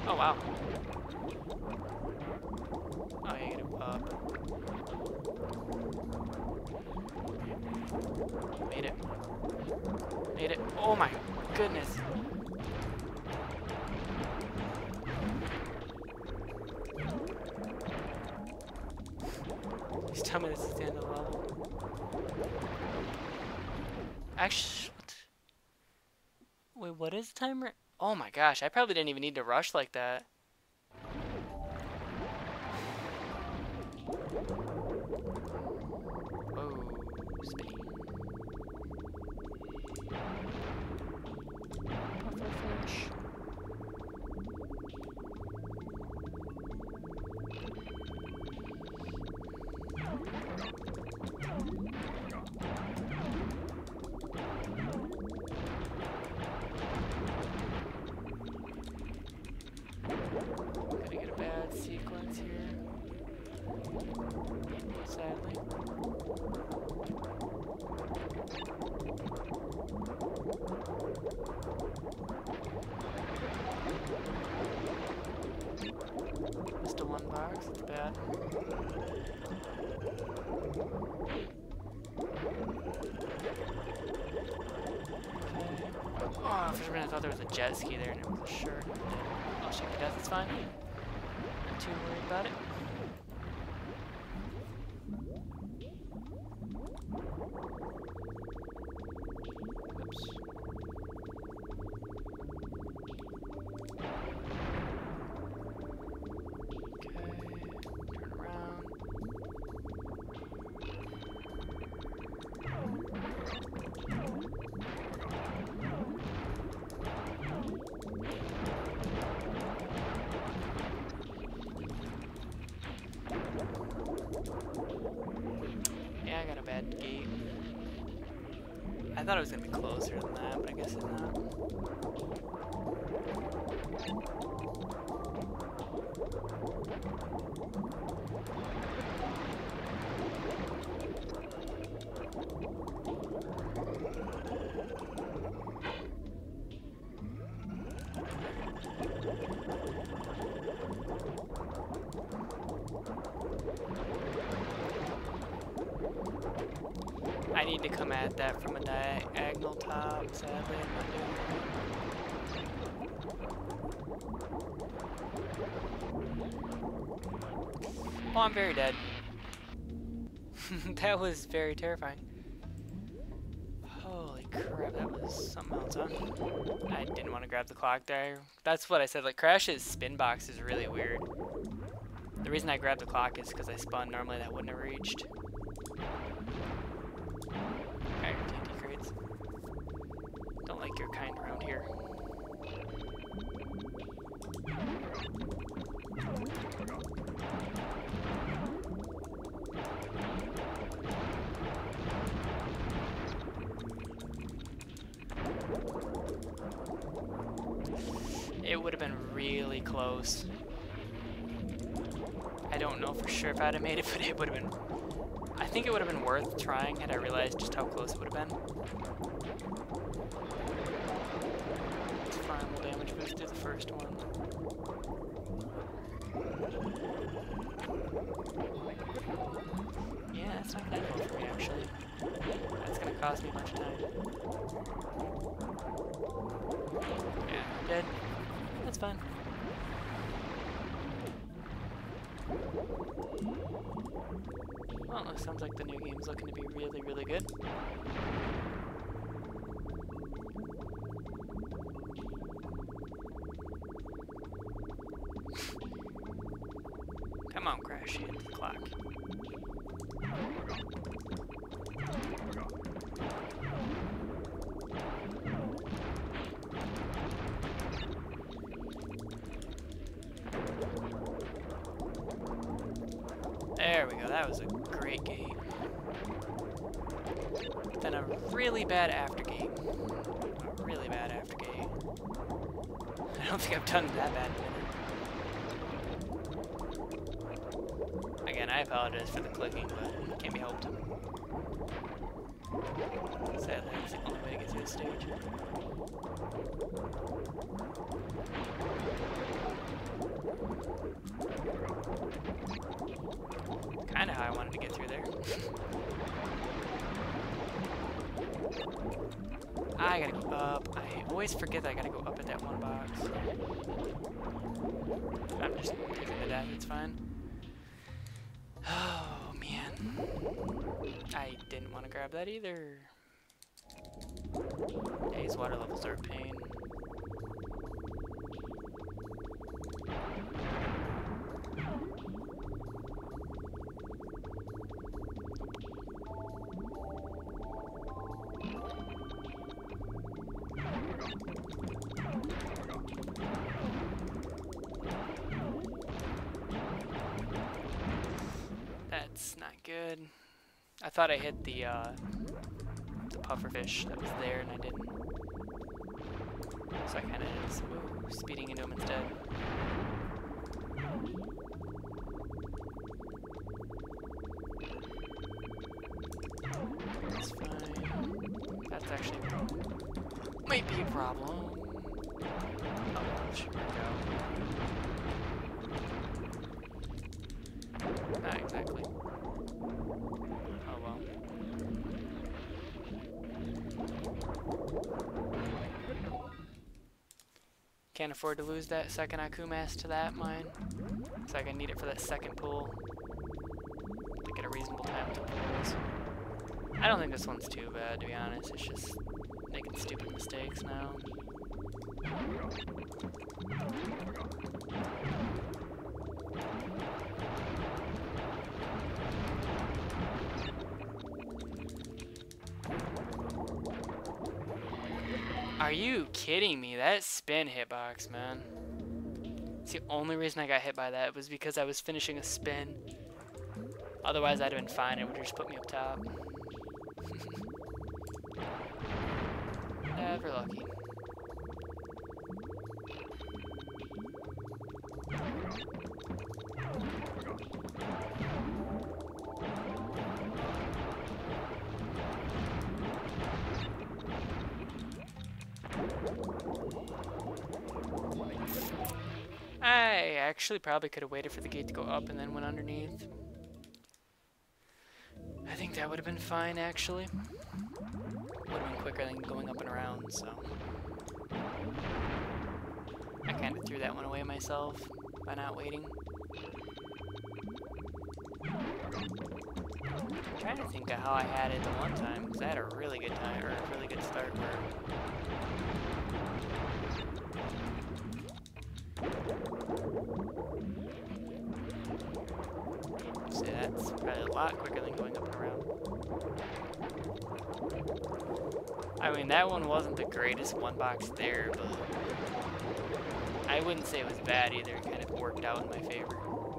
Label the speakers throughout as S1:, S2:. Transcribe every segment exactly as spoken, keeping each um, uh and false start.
S1: Oh wow. Oh, you get it up. Made it. Made it. Oh my goodness. Please tell me this is the end of the level. Actually, what? Wait, what is the timer? Oh my gosh, I probably didn't even need to rush like that. Oh, spinning. Pufferfish. Gonna get a bad sequence here. Sadly. Missed a one box, it's bad. Oh, for a minute I thought there was a jet ski there and it was a shirt. I'll shoot to death, it's fine. Not too worried about it. Oops. Okay, turn around. Yeah, I got a bad gate. I thought it was gonna be closer than that, but I guess it's not. I need to come at that from a diagonal top, sadly I'm not doing that. Oh, I'm very dead. That was very terrifying. Holy crap, that was something else, huh? I didn't want to grab the clock there. That's what I said, like Crash's spin box is really weird. The reason I grabbed the clock is because I spun, normally that wouldn't have reached. T N T crates. Don't like your kind around here. It would have been really close. I don't know for sure if I'd have made it, but it would have been... I think it would have been worth trying had I realized just how close it would have been. It's fine, we'll damage boost through the first one. Yeah, that's not gonna go for me actually. That's gonna cost me a bunch of time. Yeah, I'm dead. That's fine. Well, it sounds like the new game's looking to be really, really good. Come on, Crash, hit the clock. There we go, that was a great gate. Then a really bad after gate. A really bad after gate. I don't think I've done that bad in a minute. Again, I apologize for the clicking, but can't be helped. Sadly, it's the only way to get through the stage. Kinda how I wanted to get through there. I gotta go up. I always forget that I gotta go up at that one box. I'm just taking the death, it's fine. Oh, man. I didn't want to grab that either. Yeah, these water levels are a pain. That's not good. I thought I hit the uh, the pufferfish that was there, and I didn't. So I kind of just ooh, speeding into him instead. That's fine. That's actually might be a problem. Oh well, it should work out. Not exactly. Oh well. Can't afford to lose that second Akumas to that mine. Looks like I need it for that second pull to get a reasonable time to pulls. I don't think this one's too bad, to be honest. It's just making stupid mistakes now. Are you kidding me? That spin hitbox, man. It's the only reason I got hit by that was because I was finishing a spin. Otherwise, I'd have been fine. It would have just put me up top. Never lucky. I actually probably could have waited for the gate to go up and then went underneath. I think that would have been fine, actually. Would have been quicker than going up and around, so. I kind of threw that one away myself by not waiting. I'm trying to think of how I had it the one time, because I had a really good time, or a really good start where see, that's probably a lot quicker than going up and around. I mean, that one wasn't the greatest one box there, but I wouldn't say it was bad either. It kind of worked out in my favor.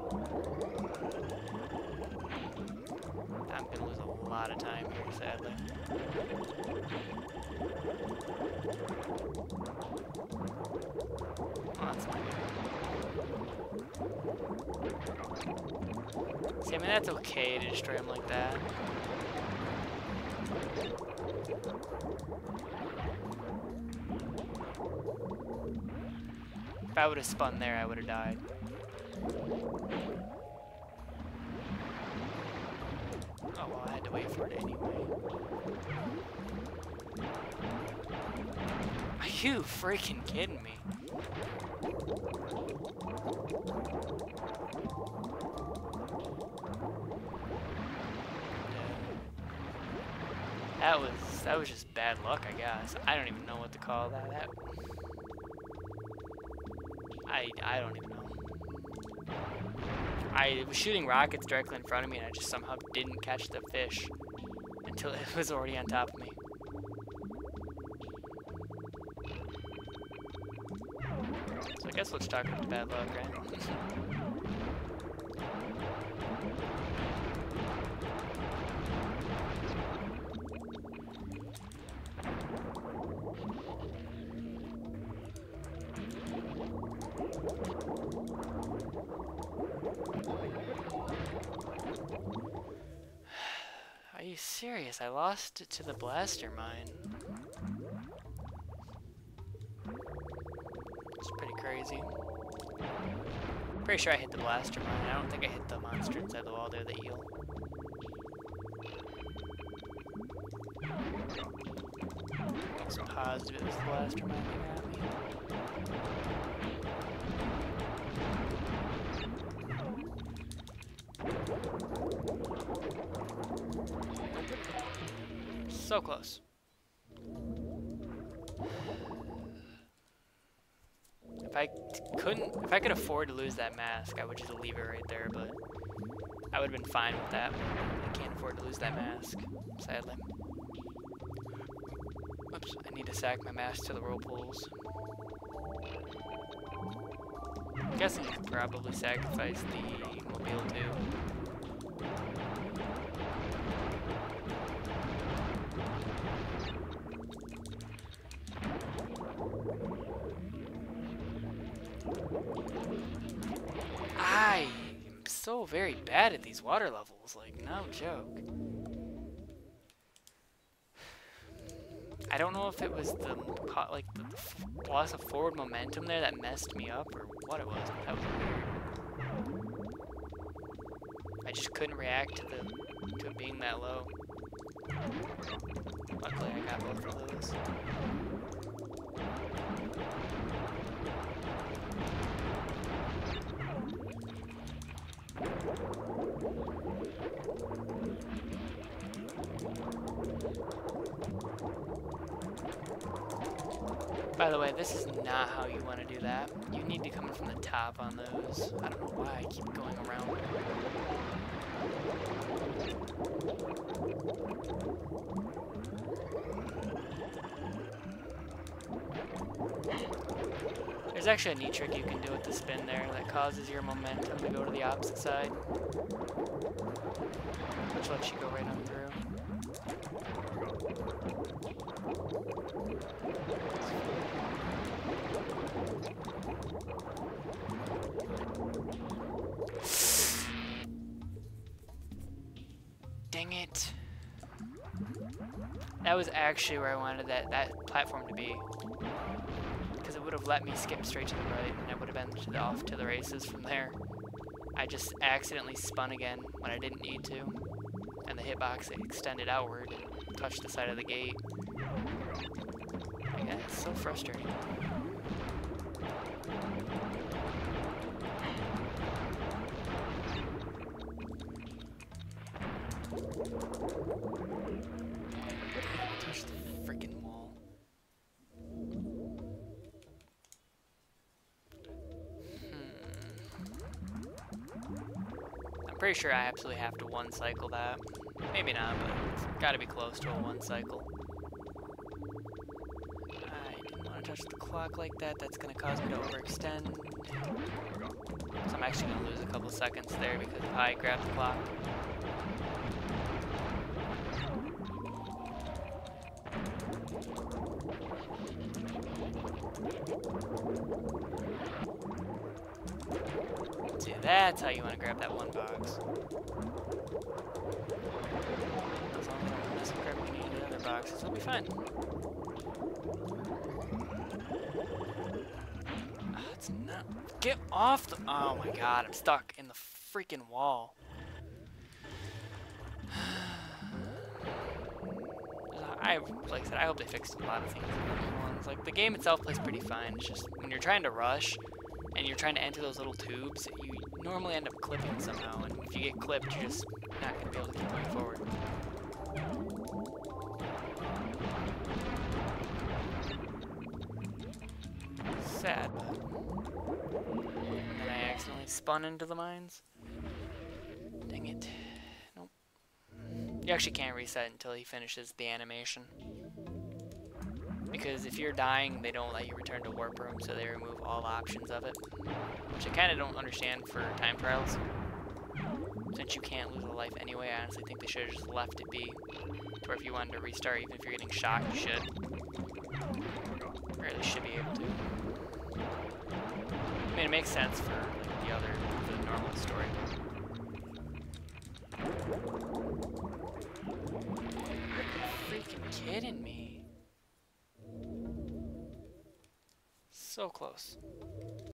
S1: I'm gonna lose a lot of time here, sadly. Oh, that's not good. See, I mean, that's okay to destroy him like that. If I would have spun there, I would have died. Oh, well, I had to wait for it anyway. Are you freaking kidding me? That was that was just bad luck, I guess. I don't even know what to call that. that I I don't even know. I was shooting rockets directly in front of me, and I just somehow didn't catch the fish until it was already on top of me. So I guess let's talk about bad luck, right? Are you serious? I lost it to the blaster mine. It's pretty crazy. Pretty sure I hit the blaster mine. I don't think I hit the monster inside the wall there, the eel. Almost positive it was the blaster mine that got me. So close. If I couldn't, if I could afford to lose that mask, I would just leave it right there, but I would have been fine with that. I can't afford to lose that mask, sadly. Oops, I need to sack my mask to the whirlpools. I'm guessing you could probably sacrifice the mobile too. I am so very bad at these water levels, like, no joke. I don't know if it was the, like, the loss of forward momentum there that messed me up, or what it was, but that was weird. I just couldn't react to the, to it being that low. Luckily I got both of those. By the way, this is not how you want to do that. You need to come in from the top on those. I don't know why I keep going around. There's actually a neat trick you can do with the spin there that causes your momentum to go to the opposite side, which lets you go right on through. Dang it. That was actually where I wanted that, that platform to be. Because it would have let me skip straight to the right, and I would have been to the, off to the races from there. I just accidentally spun again when I didn't need to. And the hitbox extended outward and touched the side of the gate. Yeah, it's so frustrating. Touch the freaking wall. Hmm. I'm pretty sure I absolutely have to one cycle that. Maybe not, but it's gotta be close to a one cycle. I didn't want to touch the clock like that. That's gonna cause me to overextend. So I'm actually gonna lose a couple seconds there because I grabbed the clock. See, that's how you want to grab that one box. As long as I don't mess up grabbing any of the other boxes, it'll be fine. Oh, it's not. Get off the. Oh my god, I'm stuck in the freaking wall. I, like I said, I hope they fixed a lot of things in the ones. Like, the game itself plays pretty fine. It's just when you're trying to rush and you're trying to enter those little tubes, you normally end up clipping somehow. And if you get clipped, you're just not going to be able to keep going forward. Sad. And then I accidentally spun into the mines. Dang it. Nope. You actually can't reset until he finishes the animation. Because if you're dying, they don't let you return to warp room, so they remove all options of it. Which I kind of don't understand for time trials. Since you can't lose a life anyway, I honestly think they should have just left it be. To where if you wanted to restart, even if you're getting shocked, you should. Or at least should be able to. I mean, it makes sense for like, the other, the normal story. Freaking kidding me. So close.